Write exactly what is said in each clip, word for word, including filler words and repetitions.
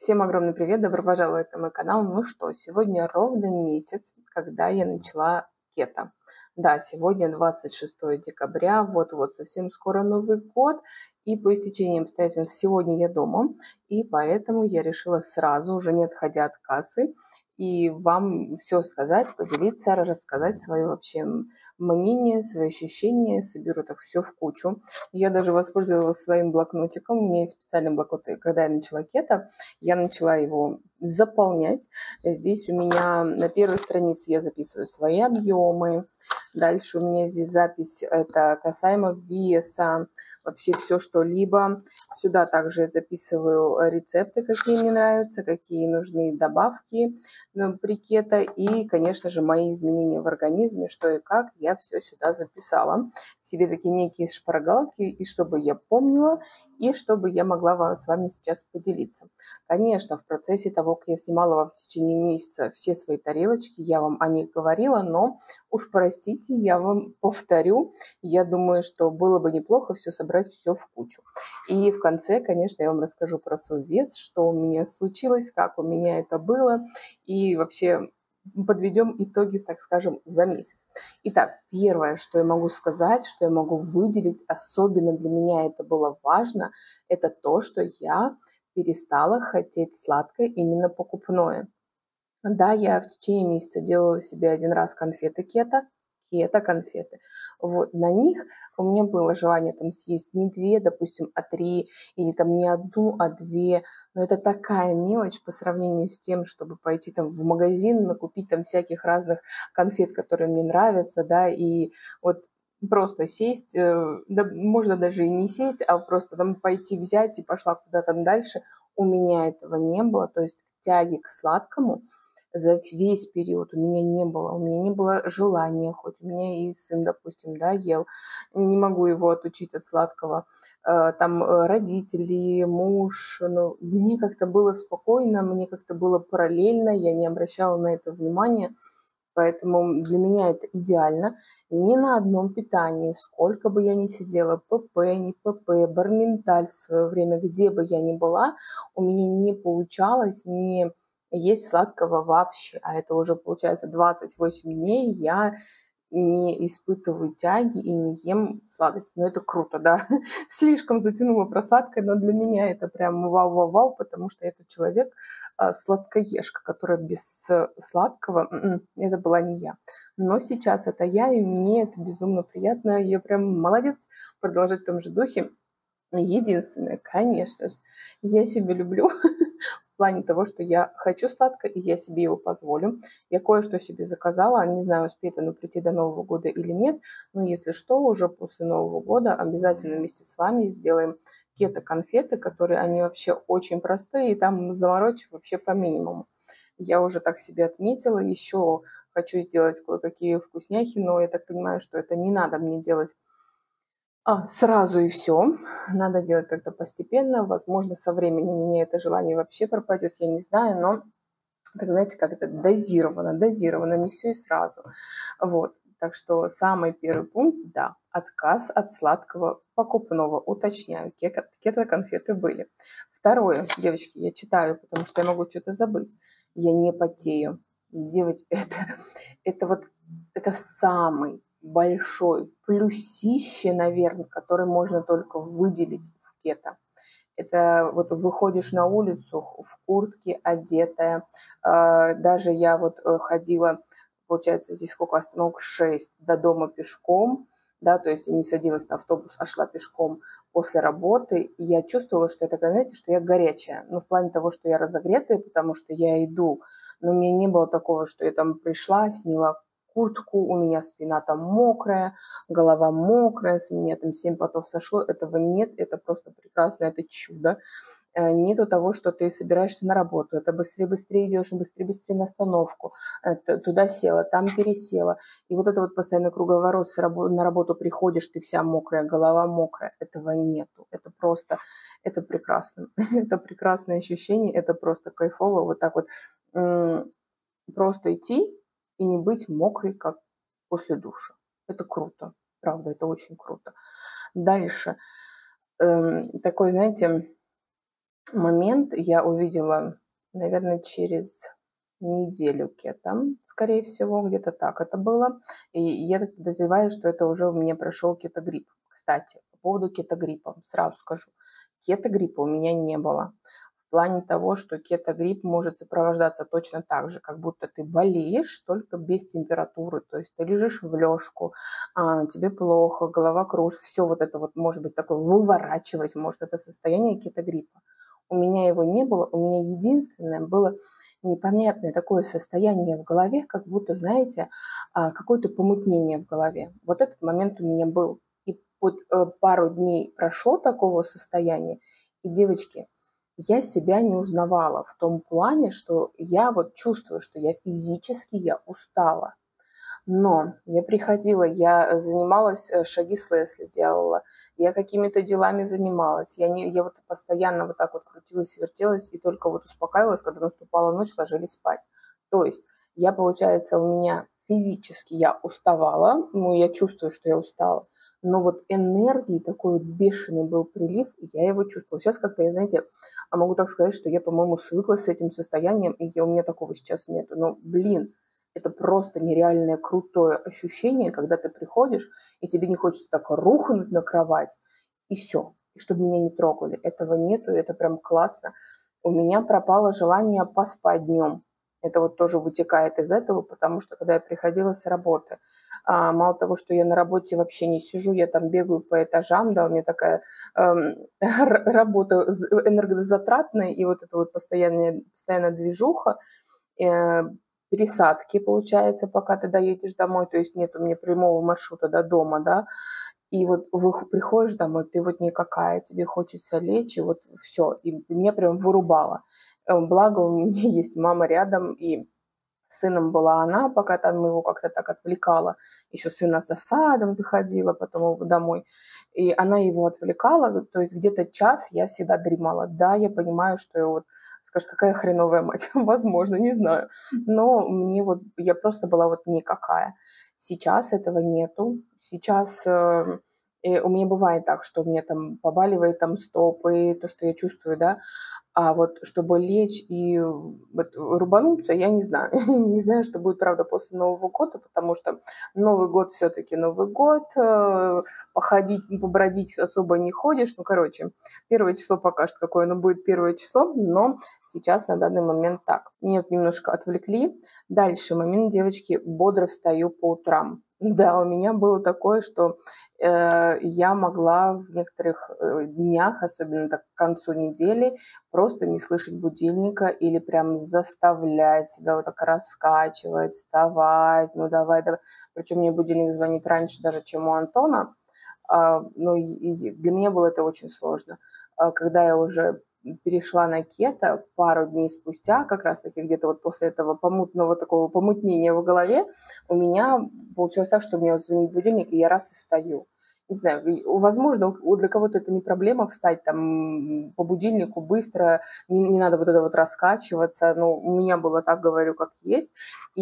Всем огромный привет, добро пожаловать на мой канал. Ну что, сегодня ровно месяц, когда я начала кето. Да, сегодня двадцать шестое декабря, вот-вот совсем скоро Новый год. И по истечении обстоятельств сегодня я дома, и поэтому я решила сразу, уже не отходя от кассы, и вам все сказать, поделиться, рассказать свое вообще мнение, свои ощущения, соберу так все в кучу. Я даже воспользовалась своим блокнотиком, у меня есть специальный блокнот, и когда я начала кето, я начала его заполнять. Здесь у меня на первой странице я записываю свои объемы. Дальше у меня здесь запись, это касаемо веса, вообще все что-либо. Сюда также я записываю рецепты, какие мне нравятся, какие нужны добавки при кето. И, конечно же, мои изменения в организме, что и как, я все сюда записала. Себе такие некие шпаргалки, и чтобы я помнила, и чтобы я могла вам, с вами сейчас поделиться. Конечно, в процессе того, как я снимала вам в течение месяца все свои тарелочки, я вам о них говорила, но уж простите, я вам повторю. Я думаю, что было бы неплохо все собрать, все в кучу. И в конце, конечно, я вам расскажу про свой вес, что у меня случилось, как у меня это было, и вообще подведем итоги, так скажем, за месяц. Итак, первое, что я могу сказать, что я могу выделить, особенно для меня это было важно, это то, что я перестала хотеть сладкое, именно покупное. Да, я в течение месяца делала себе один раз конфеты кето, кето-конфеты. Вот, на них у меня было желание там съесть не две, допустим, а три, или там не одну, а две. Но это такая мелочь по сравнению с тем, чтобы пойти там в магазин, накупить там всяких разных конфет, которые мне нравятся, да, и вот просто сесть, да, можно даже и не сесть, а просто там пойти взять и пошла куда-то дальше. У меня этого не было, то есть тяги к сладкому за весь период у меня не было. У меня не было желания, хоть у меня и сын, допустим, да, ел. Не могу его отучить от сладкого. Там родители, муж, ну, мне как-то было спокойно, мне как-то было параллельно, я не обращала на это внимания. Поэтому для меня это идеально. Ни на одном питании, сколько бы я ни сидела, ПП, не ПП, Барменталь в свое время, где бы я ни была, у меня не получалось не есть сладкого вообще. А это уже, получается, двадцать восемь дней я не испытываю тяги и не ем сладости. Но это круто, да. Слишком затянула про сладкое, но для меня это прям вау-вау-вау, потому что это человек а, сладкоежка, которая без сладкого, м-м, это была не я. Но сейчас это я, и мне это безумно приятно. Я прям молодец, продолжать в том же духе. Единственное, конечно же, я себя люблю в плане того, что я хочу сладкое, и я себе его позволю. Я кое-что себе заказала, не знаю, успеет оно прийти до Нового года или нет, но если что, уже после Нового года обязательно вместе с вами сделаем кето-конфеты, которые, они вообще очень простые, и там заморочек вообще по минимуму. Я уже так себе отметила, еще хочу сделать кое-какие вкусняхи, но я так понимаю, что это не надо мне делать а, сразу и все. Надо делать как-то постепенно. Возможно, со временем у меня это желание вообще пропадет, я не знаю, но, так знаете, как это дозировано, дозировано, не все и сразу. Вот. Так что самый первый пункт, да, отказ от сладкого покупного. Уточняю, кето-конфеты были. Второе, девочки, я читаю, потому что я могу что-то забыть. Я не потею. Девочки, это, это вот, это самый большой плюсище, наверное, который можно только выделить в кето. Это вот выходишь на улицу в куртке одетая. Даже я вот ходила, получается, здесь сколько остановок? шесть до дома пешком. Да, то есть я не садилась на автобус, а шла пешком после работы. И я чувствовала, что это, знаете, что я горячая. Ну, в плане того, что я разогретая, потому что я иду. Но у меня не было такого, что я там пришла, сняла куртку, у меня спина там мокрая, голова мокрая, с меня там семь потов сошло. Этого нет, это просто прекрасно, это чудо. Нету того, что ты собираешься на работу, это быстрее-быстрее идешь, быстрее-быстрее на остановку, это туда села, там пересела. И вот это вот постоянно круговорот, на работу приходишь, ты вся мокрая, голова мокрая. Этого нету. Это просто, это прекрасно. Это прекрасное ощущение, это просто кайфово. Вот так вот просто идти и не быть мокрой, как после душа. Это круто. Правда, это очень круто. Дальше. Эм, такой, знаете, момент я увидела, наверное, через неделю кето, скорее всего, где-то так это было. И я так подозреваю, что это уже у меня прошел кетогрипп. Кстати, по поводу кетогриппа сразу скажу. Кетогриппа у меня не было. В плане того, что кетогрипп может сопровождаться точно так же, как будто ты болеешь, только без температуры. То есть ты лежишь в лёжку, а, тебе плохо, голова кружится, все вот это вот может быть такое, выворачивать может это состояние кетогриппа. У меня его не было, у меня единственное было непонятное такое состояние в голове, как будто, знаете, а, какое-то помутнение в голове. Вот этот момент у меня был. И вот э, пару дней прошло такого состояния, и, девочки, я себя не узнавала в том плане, что я вот чувствую, что я физически, я устала. Но я приходила, я занималась, э, шаги с Лесли делала, я какими-то делами занималась. Я, не, я вот постоянно вот так вот крутилась, вертелась, и только вот успокаивалась, когда наступала ночь, ложились спать. То есть я, получается, у меня физически я уставала, ну, я чувствую, что я устала, но вот энергии, такой вот бешеный был прилив, и я его чувствовала. Сейчас как-то, я, знаете, а могу так сказать, что я, по-моему, свыклась с этим состоянием, и я, у меня такого сейчас нету. Но, блин, это просто нереальное крутое ощущение, когда ты приходишь, и тебе не хочется так рухнуть на кровать, и все, и чтобы меня не трогали. Этого нету, это прям классно. У меня пропало желание поспать днем. Это вот тоже вытекает из этого, потому что когда я приходила с работы, а, мало того, что я на работе вообще не сижу, я там бегаю по этажам, да, у меня такая эм, работа энергозатратная, и вот это вот постоянная, постоянная движуха, э, пересадки, получается, пока ты доедешь домой, то есть нет у меня прямого маршрута до дома, да, и вот вы приходишь домой, ты вот никакая, тебе хочется лечь, и вот все, и меня прям вырубало. Э, Благо у меня есть мама рядом, и с сыном была она, пока там его как-то так отвлекала. Еще сына за садом заходила, потом домой. И она его отвлекала, то есть где-то час я всегда дремала. Да, я понимаю, что я вот, скажешь, какая хреновая мать, возможно, не знаю. Но мне вот, я просто была вот никакая. Сейчас этого нету. Сейчас э, и у меня бывает так, что у меня там побаливает там стопы, то, что я чувствую, да, а вот чтобы лечь и вот рубануться, я не знаю. Не знаю, что будет, правда, после Нового года, потому что Новый год все-таки Новый год, э, походить, побродить особо не ходишь. Ну, короче, первое число покажет, какое оно будет первое число, но сейчас на данный момент так. Меня немножко отвлекли. Дальше момент, девочки, бодро встаю по утрам. Да, у меня было такое, что э, я могла в некоторых э, днях, особенно так к концу недели, просто не слышать будильника или прям заставлять себя вот так раскачивать, вставать, ну давай, давай. Причем мне будильник звонит раньше даже, чем у Антона. А, ну, и для меня было это очень сложно. А, когда я уже перешла на кето пару дней спустя, как раз-таки где-то вот после этого помутного такого помутнения в голове, у меня получилось так, что у меня вот звонит будильник, и я раз и встаю. Не знаю, возможно, для кого-то это не проблема встать там по будильнику быстро, не, не надо вот это вот раскачиваться, но у меня было так, говорю, как есть,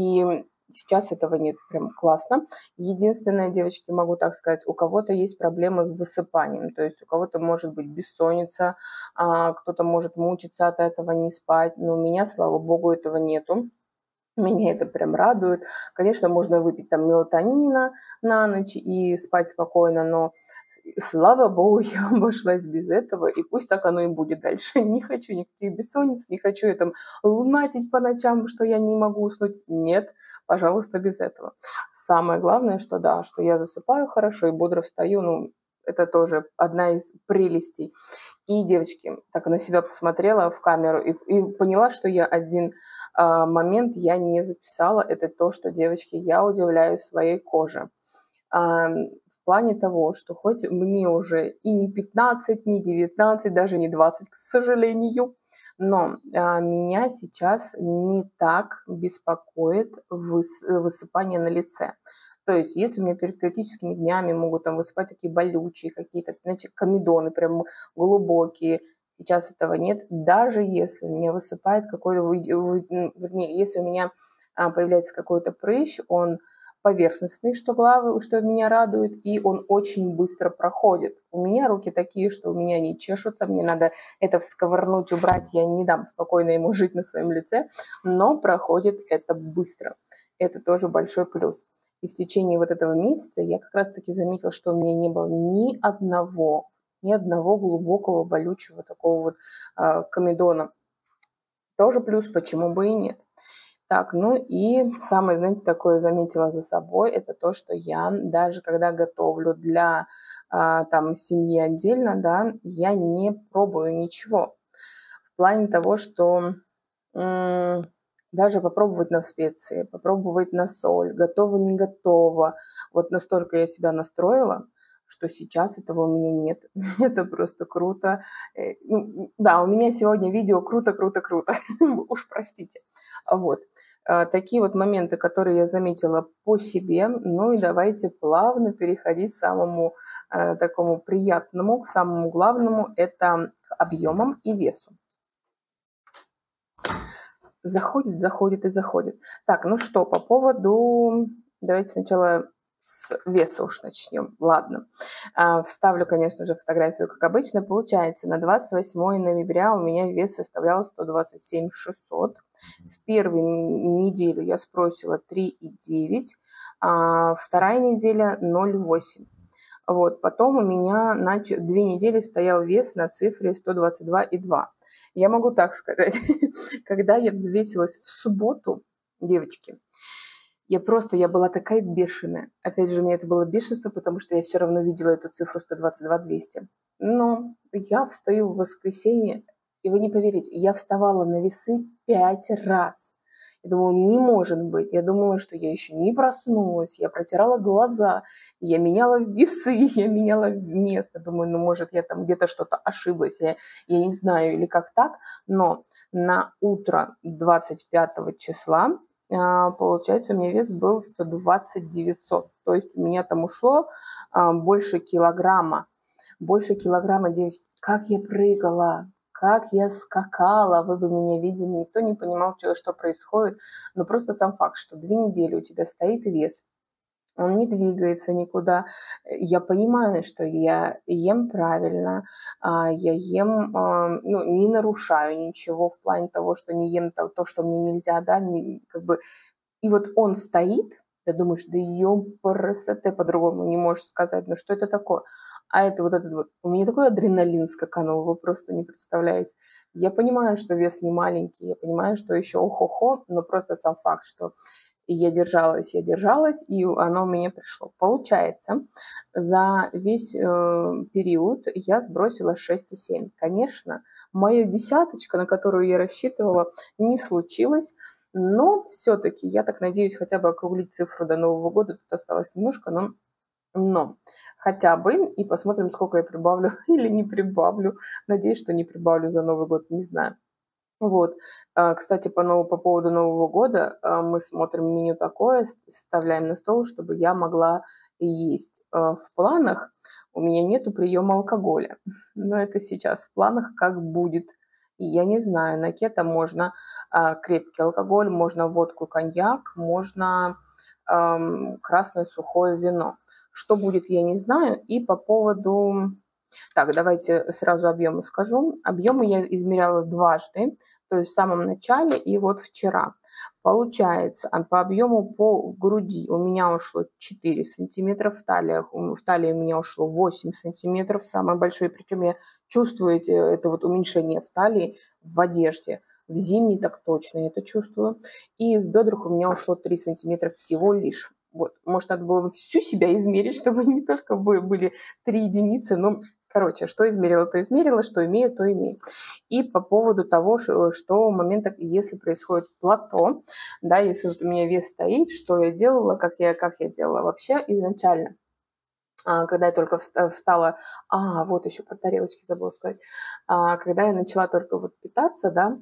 и сейчас этого нет, прям классно. Единственное, девочки, могу так сказать, у кого-то есть проблемы с засыпанием, то есть у кого-то может быть бессонница, а, кто-то может мучиться от этого, не спать, но у меня, слава богу, этого нету. Меня это прям радует. Конечно, можно выпить там мелатонина на ночь и спать спокойно, но слава богу, я обошлась без этого, и пусть так оно и будет дальше. Не хочу никаких бессонниц, не хочу я там лунатить по ночам, что я не могу уснуть. Нет, пожалуйста, без этого. Самое главное, что да, что я засыпаю хорошо и бодро встаю, ну, это тоже одна из прелестей. И, девочки, так на себя посмотрела в камеру и, и поняла, что я один а, момент я не записала. Это то, что, девочки, я удивляюсь своей коже. А, в плане того, что хоть мне уже и не пятнадцать, не девятнадцать, даже не двадцать, к сожалению, но а, меня сейчас не так беспокоит выс, высыпание на лице. То есть, если у меня перед критическими днями могут там высыпать такие болючие какие-то, знаете, комедоны прям глубокие, сейчас этого нет. Даже если мне высыпает какой-то, вернее, если у меня а, появляется какой-то прыщ, он поверхностный, что главы, что меня радует, и он очень быстро проходит. У меня руки такие, что у меня не чешутся, мне надо это всковырнуть, убрать, я не дам спокойно ему жить на своем лице, но проходит это быстро. Это тоже большой плюс. И в течение вот этого месяца я как раз-таки заметила, что у меня не было ни одного, ни одного глубокого, болючего такого вот э, комедона. Тоже плюс, почему бы и нет. Так, ну и самое, знаете, такое заметила за собой, это то, что я даже когда готовлю для а, там семьи отдельно, да, я не пробую ничего. В плане того, что м- даже попробовать на специи, попробовать на соль, готово, не готово. Вот настолько я себя настроила, что сейчас этого у меня нет. Это просто круто. Э, ну, да, у меня сегодня видео круто, круто, круто. Уж простите. Вот. Э, Такие вот моменты, которые я заметила по себе. Ну и давайте плавно переходить к самому э, такому приятному, к самому главному. Это к объемам и весу. Заходит, заходит и заходит. Так, ну что, по поводу... Давайте сначала с веса уж начнем. Ладно. А, вставлю, конечно же, фотографию, как обычно. Получается, на двадцать восьмое ноября у меня вес составлял сто двадцать семь шестьсот. В первую неделю я сбросила три и девять, а вторая неделя ноль и восемь. Вот. Потом у меня нач... две недели стоял вес на цифре сто двадцать два и два. Я могу так сказать, когда я взвесилась в субботу, девочки, я просто, я была такая бешеная. Опять же, у меня это было бешенство, потому что я все равно видела эту цифру сто двадцать два двести. Но я встаю в воскресенье, и вы не поверите, я вставала на весы пять раз. Я думала, не может быть. Я думала, что я еще не проснулась. Я протирала глаза, я меняла весы, я меняла место. Думаю, ну, может, я там где-то что-то ошиблась, я, я не знаю, или как так. Но на утро двадцать пятого числа, получается, у меня вес был сто двадцать девятьсот. То есть у меня там ушло больше килограмма. Больше килограмма, девочки. Как я прыгала, как я скакала, вы бы меня видели, никто не понимал, что, что происходит. Но просто сам факт, что две недели у тебя стоит вес, он не двигается никуда. Я понимаю, что я ем правильно, я ем, ну, не нарушаю ничего в плане того, что не ем то, то что мне нельзя, да, не, как бы. И вот он стоит, ты думаешь, да ёпарасы, ты по-другому не можешь сказать, ну что это такое? А это вот этот вот, у меня такой адреналин скаканул, вы просто не представляете. Я понимаю, что вес не маленький, я понимаю, что еще охо-хо, но просто сам факт, что я держалась, я держалась, и оно у меня пришло. Получается, за весь э, период я сбросила шесть и семь. Конечно, моя десяточка, на которую я рассчитывала, не случилась. Но все-таки, я так надеюсь, хотя бы округлить цифру до Нового года. Тут осталось немножко, но, но хотя бы. И посмотрим, сколько я прибавлю или не прибавлю. Надеюсь, что не прибавлю за Новый год, не знаю. Вот. Кстати, по, новому, по поводу Нового года мы смотрим меню такое, составляем на стол, чтобы я могла есть. В планах у меня нету приема алкоголя. Но это сейчас в планах как будет. Я не знаю, на кето можно а, крепкий алкоголь, можно водку, коньяк, можно эм, красное сухое вино. Что будет, я не знаю. И по поводу... Так, давайте сразу объемы скажу. Объемы я измеряла дважды, то есть в самом начале и вот вчера. Получается, по объему по груди у меня ушло четыре сантиметра, в талии, в талии у меня ушло восемь сантиметров, самое большое. Причем я чувствую это вот уменьшение в талии в одежде. В зимней так точно я это чувствую. И в бедрах у меня ушло три сантиметра всего лишь. Вот, может, надо было бы всю себя измерить, чтобы не только были три единицы, но... Короче, что измерила, то измерила, что имею, то имею. И по поводу того, что, что в момент, если происходит плато, да, если вот у меня вес стоит, что я делала, как я, как я делала вообще изначально. Когда я только встала, а, вот еще про тарелочки забыла сказать, когда я начала только вот питаться, да,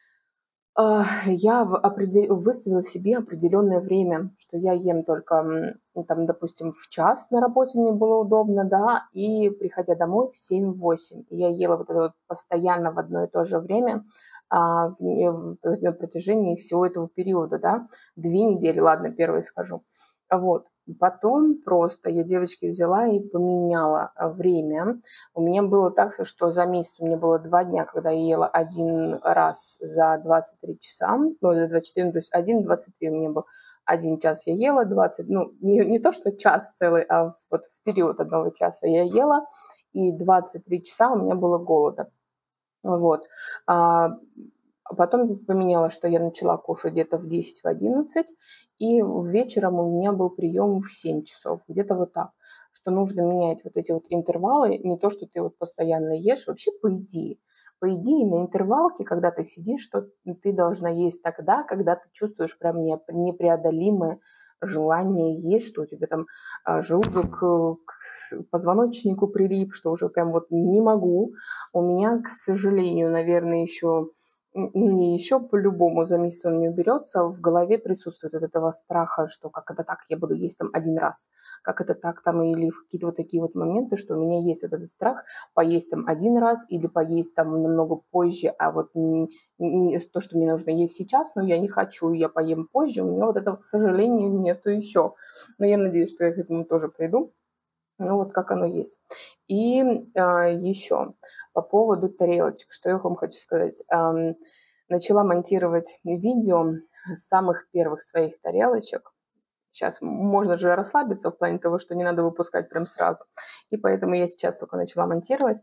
я выставила себе определенное время, что я ем только, там, допустим, в час на работе мне было удобно, да, и приходя домой в семь-восемь. Я ела вот это вот постоянно в одно и то же время а, в, в, на протяжении всего этого периода, да, две недели, ладно, первое скажу. Вот. Потом просто я, девочки, взяла и поменяла время. У меня было так, что за месяц у меня было два дня, когда я ела один раз за двадцать три часа, ну, за двадцать четыре, то есть один двадцать три у меня был. Один час я ела, двадцать, ну, не, не то, что час целый, а вот в период одного часа я ела, и двадцать три часа у меня было голода. Вот. А потом поменяла, что я начала кушать где-то в десять, в одиннадцать, и вечером у меня был прием в семь часов, где-то вот так. Что нужно менять вот эти вот интервалы, не то, что ты вот постоянно ешь, вообще по идее. По идее, на интервалке, когда ты сидишь, что ты должна есть тогда, когда ты чувствуешь прям непреодолимое желание есть, что у тебя там а, желудок к позвоночнику прилип, что уже прям вот не могу. У меня, к сожалению, наверное, еще, ну, не еще, по-любому за месяц он не уберется, в голове присутствует вот этого страха, что как это так, я буду есть там один раз, как это так там, или какие-то вот такие вот моменты, что у меня есть вот этот страх поесть там один раз или поесть там намного позже, а вот не, не, то, что мне нужно есть сейчас, но я не хочу, я поем позже, у меня вот этого, к сожалению, нету еще. Но я надеюсь, что я к этому тоже приду. Ну, вот как оно есть. И а, еще по поводу тарелочек, что я вам хочу сказать. А, начала монтировать видео с самых первых своих тарелочек. Сейчас можно же расслабиться в плане того, что не надо выпускать прям сразу. И поэтому я сейчас только начала монтировать.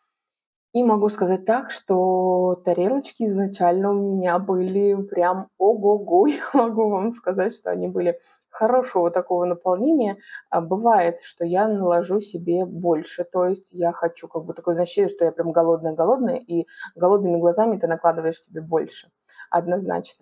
И могу сказать так, что тарелочки изначально у меня были прям ого-го. Я могу вам сказать, что они были хорошего такого наполнения. А бывает, что я наложу себе больше. То есть я хочу как бы такое ощущение, что я прям голодная-голодная, и голодными глазами ты накладываешь себе больше. Однозначно.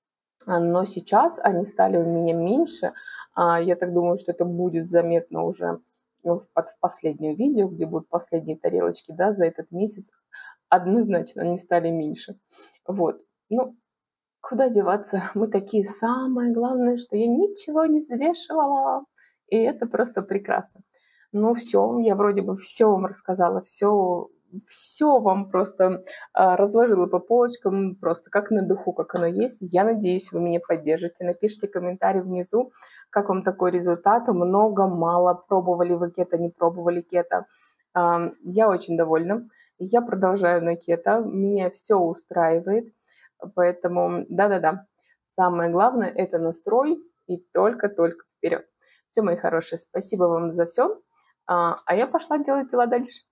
Но сейчас они стали у меня меньше. Я так думаю, что это будет заметно уже в, в последнем видео, где будут последние тарелочки, да, за этот месяц. Однозначно они стали меньше. Вот. Ну, куда деваться? Мы такие, самое главное, что я ничего не взвешивала. И это просто прекрасно. Ну все, я вроде бы все вам рассказала, все, все вам просто а, разложила по полочкам, просто как на духу, как оно есть. Я надеюсь, вы меня поддержите. Напишите комментарий внизу, как вам такой результат. Много, мало, пробовали вы кето, не пробовали кето. А, я очень довольна. Я продолжаю на кето, меня все устраивает. Поэтому, да-да-да, самое главное – это настрой и только-только вперед. Все, мои хорошие, спасибо вам за все. А я пошла делать дела дальше.